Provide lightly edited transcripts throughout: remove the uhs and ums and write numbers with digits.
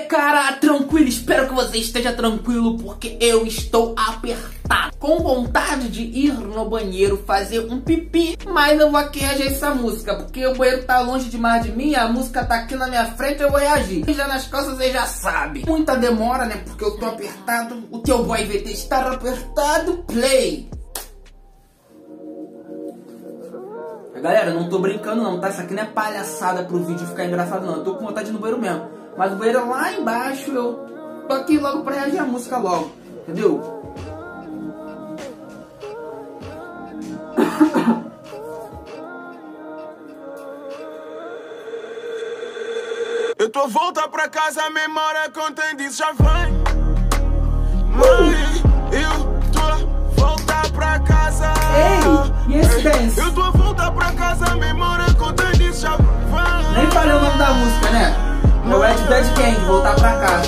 cara, tranquilo, espero que você esteja tranquilo, porque eu estou apertado, com vontade de ir no banheiro fazer um pipi, mas eu vou aqui reagir essa música, porque o banheiro tá longe demais de mim, a música tá aqui na minha frente, eu vou reagir. Já nas costas você já sabe, muita demora, né, porque eu tô apertado, o teu boy VT está apertado, play. Galera, eu não tô brincando não, tá? Isso aqui não é palhaçada pro vídeo ficar engraçado não, eu tô com vontade de ir no banheiro mesmo. Mas o banheiro é lá embaixo, eu tô aqui logo pra reagir a música logo, entendeu? Eu tô volta pra casa, a memória contém disso, já vem. Mãe, eu tô volta pra casa. Ei, e esse dance? Eu tô volta pra casa, a memória contém disso, já vem. Nem falei o nome da música, né? É o Red Bad Gang, voltar pra casa.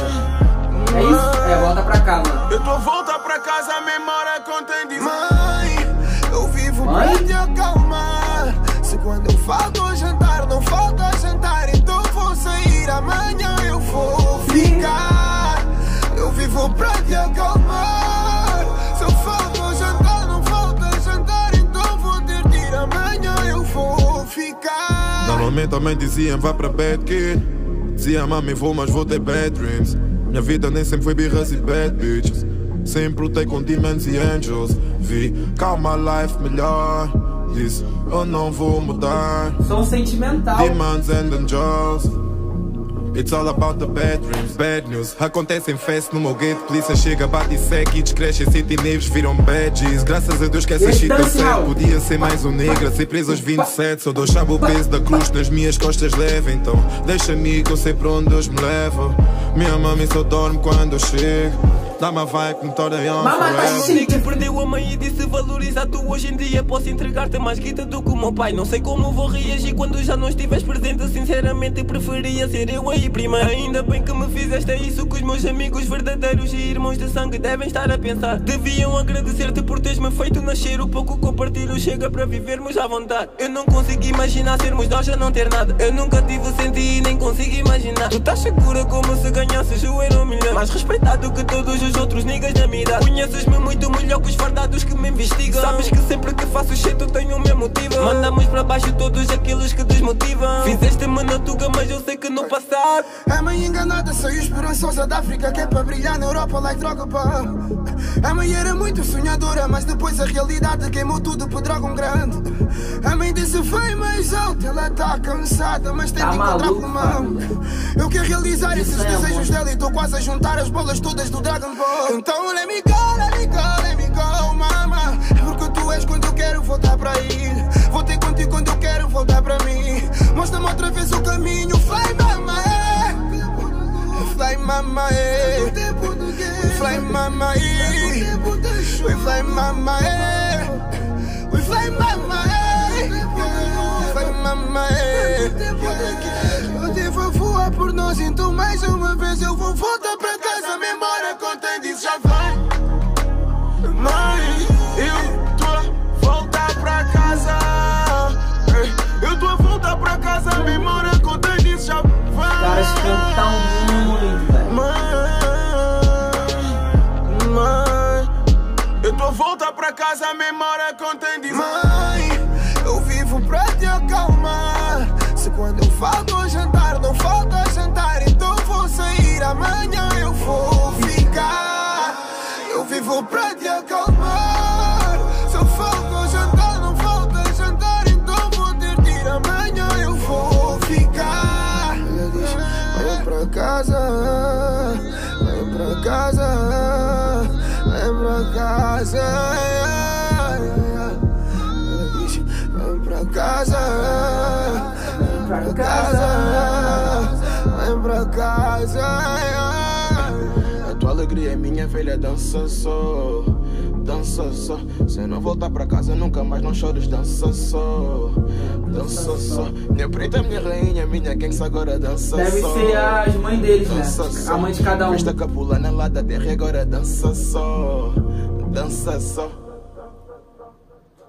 É isso? É, volta pra casa. Eu tô volta pra casa, a memória contém disso. Mãe, eu vivo pra te acalmar. Se quando eu falto jantar, não falta jantar, então vou sair amanhã, eu vou ficar. Eu vivo pra te acalmar. Se eu falto jantar, não falta jantar, então vou ter de ir amanhã, eu vou ficar. Normalmente a mãe dizia, vai pra bed, kid. Dizia, mami, vou, mas vou ter bad dreams. Minha vida nem sempre foi birras e bad bitches. Sempre lutei com demons e angels. Vi, calma, life melhor. Disse, eu não vou mudar. Som sentimental. Demons and angels. It's all about the bad dreams. Bad news, acontece em fest no meu gate. Polícia chega, bate e segue. Descresce, city neves viram badges. Graças a Deus que essa shit deu certo. Podia ser mais um negra, ser preso aos 27. Só Deus sabe o peso da cruz nas minhas costas leve. Então deixa-me que eu sei pra onde Deus me leva. Minha mãe só dorme quando eu chego. Dá-me a vibe que me torna young forever. Que perdeu a mãe e disse valoriza tu. Hoje em dia posso entregar-te mais guita do que o meu pai. Não sei como vou reagir quando já não estiveres presente. Sinceramente preferia ser eu aí prima. Ainda bem que me fizeste isso, que os meus amigos verdadeiros e irmãos de sangue devem estar a pensar. Deviam agradecer-te por teres-me feito nascer. O pouco que eu partilho chega para vivermos à vontade. Eu não consigo imaginar sermos nós a não ter nada. Eu nunca tive sentido e nem consigo imaginar. Tu estás segura como se ganhasses o euro milhão. Mais respeitado que todos os outros niggas da minha idade. Conheces-me muito melhor que os fardados que me investigam. Sabes que sempre que faço shit eu tenho o meu motivo. Mandamos para baixo todos aqueles que desmotivam. Fizeste-me na tuga mas eu sei que no passado. A mãe enganada saiu esperançosa da África, que é para brilhar na Europa like droga, pá. A mãe era muito sonhadora, mas depois a realidade queimou tudo por dragão grande. A mãe disse foi mais alto, ela tá cansada, mas tem de encontrar pulmão. Eu quero realizar esses desejos dela e estou quase a juntar as bolas todas do Dragon Ball. Então let me go, let me go, let me go, mama. Porque tu és quando eu quero voltar para ir. Vou ter contigo quando eu quero voltar para mim. Mostra-me outra vez o caminho, fly mama, fly mama, fly mama, we fly mama, we fly mama, fly mama. Eu devo voar por nós, então mais uma vez eu vou voltar para casa. A memória contém disso, já vai. Mãe, eu tô a voltar para casa. Eu tô a voltar para casa. A memória contém disso, já vai. Os caras cantam muito, velho. Mãe, eu tô a voltar para casa. A memória contém disso. Mãe, eu vivo pra te acalmar. Se quando eu falto jantar, não falta jantar, então vou sair amanhã, eu vou ficar. Eu vivo pra te acalmar. Se eu falto jantar, não falta jantar, então vou ter de ir amanhã, eu vou ficar. Ela diz, vem pra casa, vem pra casa, vem pra casa. Ela diz, vem pra casa, vem pra casa, vem pra casa. A tua alegria é minha velha, dança só, dança só. Se eu não voltar pra casa nunca mais não chores, dança só, dança só. Minha preta, minha rainha, minha gangsta agora dança só. Deve ser as mães deles, né? A mãe de cada um. Esta capula na lá da terra agora dança só, dança só.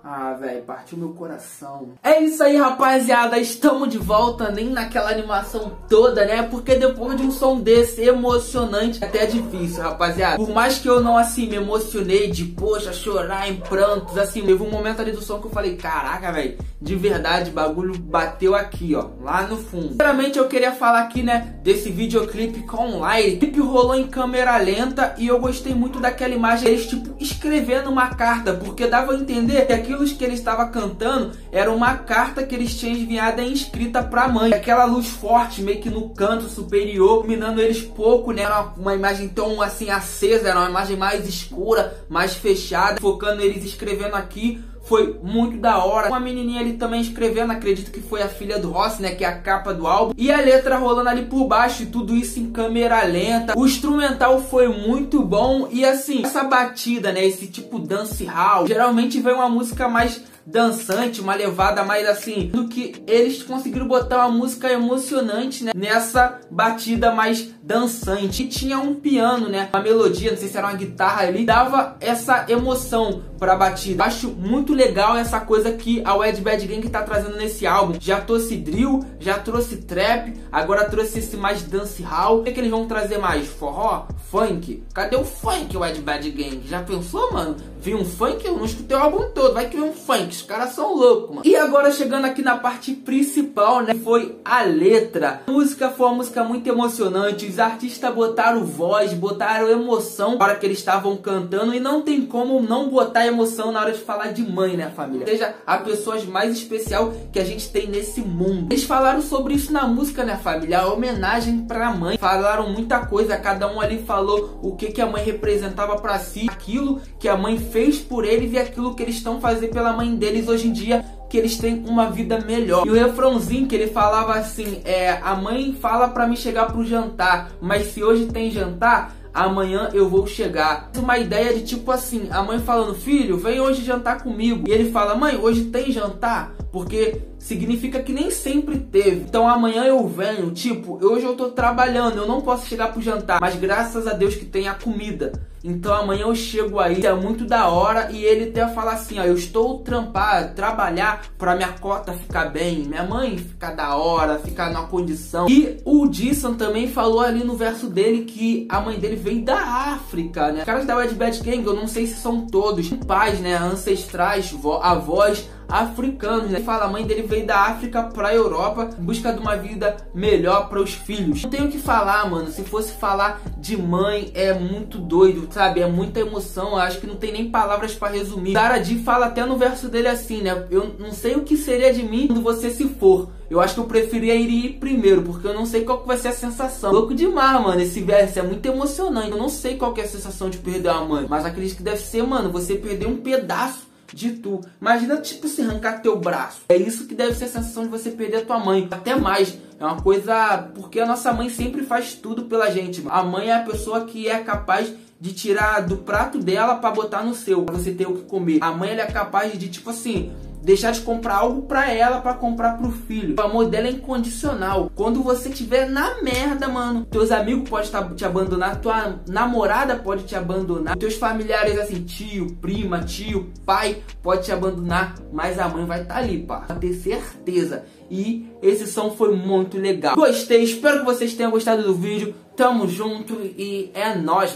Ah, velho, partiu meu coração. É isso aí, rapaziada. Estamos de volta, nem naquela animação toda, né? Porque depois de um som desse emocionante, até é difícil, rapaziada. Por mais que eu não, assim, me emocionei de, poxa, chorar em prantos, assim, teve um momento ali do som que eu falei, caraca, velho, de verdade, bagulho bateu aqui, ó, lá no fundo. Sinceramente, eu queria falar aqui, né, desse videoclipe com light. O clipe rolou em câmera lenta e eu gostei muito daquela imagem, eles, tipo, escrevendo uma carta, porque dava a entender que aquilo que ele estava cantando era uma carta que eles tinham enviado e escrita pra mãe. Aquela luz forte, meio que no canto superior, iluminando eles pouco, né, era uma imagem tão, assim, acesa, era uma imagem mais escura, mais fechada, focando eles escrevendo aqui. Foi muito da hora. Uma menininha ali também escrevendo, acredito que foi a filha do Rossi, né, que é a capa do álbum. E a letra rolando ali por baixo, e tudo isso em câmera lenta. O instrumental foi muito bom. E assim, essa batida, né, esse tipo dancehall, geralmente vem uma música mais dançante, uma levada mais assim, do que eles conseguiram botar uma música emocionante, né, nessa batida mais dançante. E tinha um piano, né, uma melodia, não sei se era uma guitarra ali, dava essa emoção pra batida. Acho muito legal essa coisa que a Wed Bad Gang tá trazendo nesse álbum. Já trouxe drill, já trouxe trap, agora trouxe esse mais dancehall. O que eles vão trazer mais? Forró? Funk? Cadê o funk, o Wed Bad Gang? Já pensou, mano? Vi um funk? Eu não escutei o álbum todo, vai que vem um funk. Os caras são loucos, mano. E agora chegando aqui na parte principal, né, foi a letra. A música foi uma música muito emocionante. Os artistas botaram voz, botaram emoção na hora que eles estavam cantando. E não tem como não botar emoção na hora de falar de mãe, né, família? Seja a pessoa mais especial que a gente tem nesse mundo. Eles falaram sobre isso na música, né, família? A homenagem pra mãe. Falaram muita coisa, cada um ali falou o que a mãe representava pra si, aquilo que a mãe fez por eles e aquilo que eles estão fazendo pela mãe deles hoje em dia, que eles têm uma vida melhor. E o refrãozinho que ele falava assim, a mãe fala pra mim chegar pro jantar, mas se hoje tem jantar, amanhã eu vou chegar. Uma ideia de tipo assim, a mãe falando, filho, vem hoje jantar comigo. E ele fala, mãe, hoje tem jantar? Porque significa que nem sempre teve. Então amanhã eu venho, tipo, hoje eu tô trabalhando, eu não posso chegar pro jantar, mas graças a Deus que tem a comida. Então amanhã eu chego aí, é muito da hora. E ele até fala assim, ó, eu estou trabalhar pra minha cota ficar bem, minha mãe ficar da hora, ficar na condição. E o Disson também falou ali no verso dele que a mãe dele veio da África, né? Os caras da Wed Bad Gang, eu não sei se são todos pais, né, ancestrais, avós africanos, né? Fala, a mãe dele veio da África pra Europa em busca de uma vida melhor para os filhos. Não tenho o que falar, mano. Se fosse falar de mãe, é muito doido, sabe? É muita emoção. Eu acho que não tem nem palavras pra resumir. Zara D fala até no verso dele assim, né? Eu não sei o que seria de mim quando você se for. Eu acho que eu preferia ir primeiro, porque eu não sei qual que vai ser a sensação. Louco demais, mano, esse verso é muito emocionante. Eu não sei qual que é a sensação de perder uma mãe, mas acredito que deve ser, mano, você perder um pedaço de tu. Imagina, tipo, se arrancar teu braço. É isso que deve ser a sensação de você perder a tua mãe. Até mais. É uma coisa... Porque a nossa mãe sempre faz tudo pela gente, mano. A mãe é a pessoa que é capaz de tirar do prato dela pra botar no seu, pra você ter o que comer. A mãe, ela é capaz de, tipo assim, deixar de comprar algo pra ela pra comprar pro filho. O amor dela é incondicional. Quando você estiver na merda, mano, teus amigos podem te abandonar, tua namorada pode te abandonar, teus familiares, assim, tio, prima, tio, pai, pode te abandonar, mas a mãe vai estar ali, pá, pra ter certeza. E esse som foi muito legal. Gostei, espero que vocês tenham gostado do vídeo. Tamo junto e é nóis.